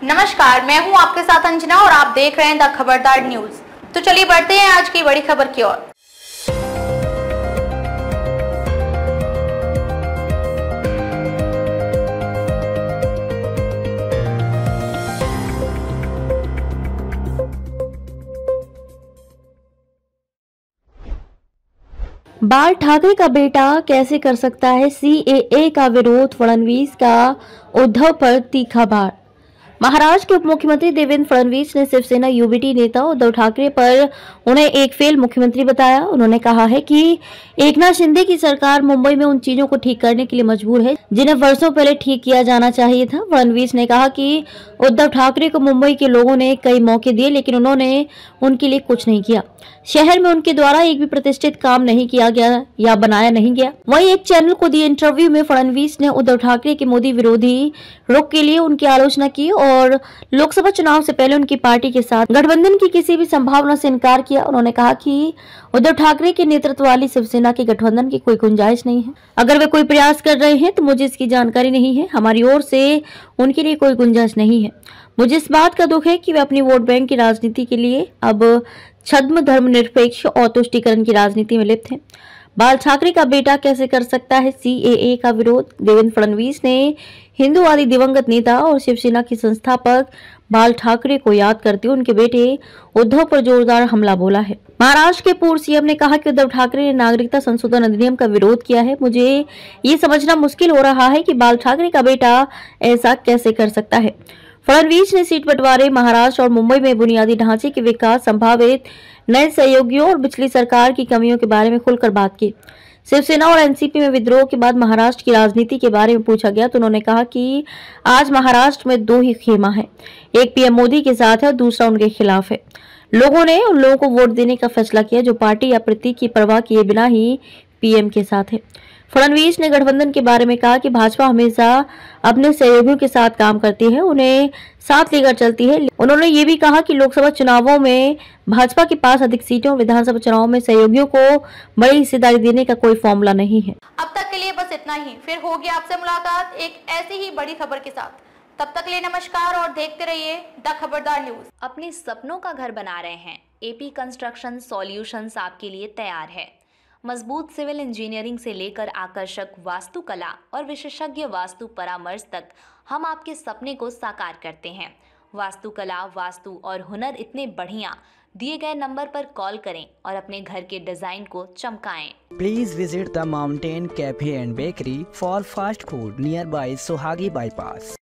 नमस्कार, मैं हूं आपके साथ अंजना और आप देख रहे हैं द खबरदार न्यूज। तो चलिए बढ़ते हैं आज की बड़ी खबर की ओर। बाल ठाकरे का बेटा कैसे कर सकता है सीएए का विरोध, फडणवीस का उद्धव पर तीखा वार। महाराष्ट्र के उप मुख्यमंत्री देवेंद्र फडणवीस ने शिवसेना यूबीटी नेता उद्धव ठाकरे पर उन्हें एक फेल मुख्यमंत्री बताया। उन्होंने कहा है कि एकनाथ शिंदे की सरकार मुंबई में उन चीजों को ठीक करने के लिए मजबूर है जिन्हें वर्षों पहले ठीक किया जाना चाहिए था। फडणवीस ने कहा कि उद्धव ठाकरे को मुंबई के लोगों ने कई मौके दिए लेकिन उन्होंने उनके लिए कुछ नहीं किया। शहर में उनके द्वारा एक भी प्रतिष्ठित काम नहीं किया गया या बनाया नहीं गया। वहीं एक चैनल को दिए इंटरव्यू में फडणवीस ने उद्धव ठाकरे के मोदी विरोधी रुख के लिए उनकी आलोचना की और लोकसभा चुनाव से पहले उनकी पार्टी के साथ गठबंधन की किसी भी संभावना से इनकार किया। उन्होंने कहा कि उद्धव ठाकरे के नेतृत्व वाली शिवसेना के गठबंधन की कोई गुंजाइश नहीं है। अगर वे कोई प्रयास कर रहे हैं तो मुझे इसकी जानकारी नहीं है। हमारी ओर से उनके लिए कोई गुंजाइश नहीं है। मुझे इस बात का दुख है कि वे अपनी वोट बैंक की राजनीति के लिए अब छद्म धर्मनिरपेक्ष और तुष्टीकरण की राजनीति में लिप्त हैं। बाल ठाकरे का बेटा कैसे कर सकता है सीएए का विरोध। देवेंद्र फडणवीस ने हिंदूवादी दिवंगत नेता और शिवसेना के संस्थापक बाल ठाकरे को याद करते हुए उनके बेटे उद्धव पर जोरदार हमला बोला है। महाराष्ट्र के पूर्व सीएम ने कहा कि उद्धव ठाकरे ने नागरिकता संशोधन अधिनियम का विरोध किया है। मुझे ये समझना मुश्किल हो रहा है कि बाल ठाकरे का बेटा ऐसा कैसे कर सकता है। फडणवीस ने सीट बंटवारे, महाराष्ट्र और मुंबई में बुनियादी ढांचे के विकास, संभावित नए सहयोगियों और पिछली सरकार की कमियों के बारे में खुलकर बात की। शिवसेना और एनसीपी में विद्रोह के बाद महाराष्ट्र की राजनीति के बारे में पूछा गया तो उन्होंने कहा कि आज महाराष्ट्र में दो ही खेमा है, एक पीएम मोदी के साथ है और दूसरा उनके खिलाफ है। लोगों ने उन लोगों को वोट देने का फैसला किया जो पार्टी या प्रतीक की परवाह किए बिना ही पीएम के साथ है। फडणवीस ने गठबंधन के बारे में कहा कि भाजपा हमेशा अपने सहयोगियों के साथ काम करती है, उन्हें साथ लेकर चलती है। उन्होंने ये भी कहा कि लोकसभा चुनावों में भाजपा के पास अधिक सीटों, विधानसभा चुनावों में सहयोगियों को बड़ी हिस्सेदारी देने का कोई फॉर्मूला नहीं है। अब तक के लिए बस इतना ही, फिर होगी आपसे मुलाकात एक ऐसी ही बड़ी खबर के साथ। तब तक के लिए नमस्कार और देखते रहिए द खबरदार न्यूज। अपने सपनों का घर बना रहे हैं? एपी कंस्ट्रक्शन सॉल्यूशंस आपके लिए तैयार है। मजबूत सिविल इंजीनियरिंग से लेकर आकर्षक वास्तुकला और विशेषज्ञ वास्तु परामर्श तक हम आपके सपने को साकार करते हैं। वास्तुकला, वास्तु और हुनर इतने बढ़िया, दिए गए नंबर पर कॉल करें और अपने घर के डिजाइन को चमकाएं। Please visit the mountain cafe and bakery for fast food nearby Sohagi bypass.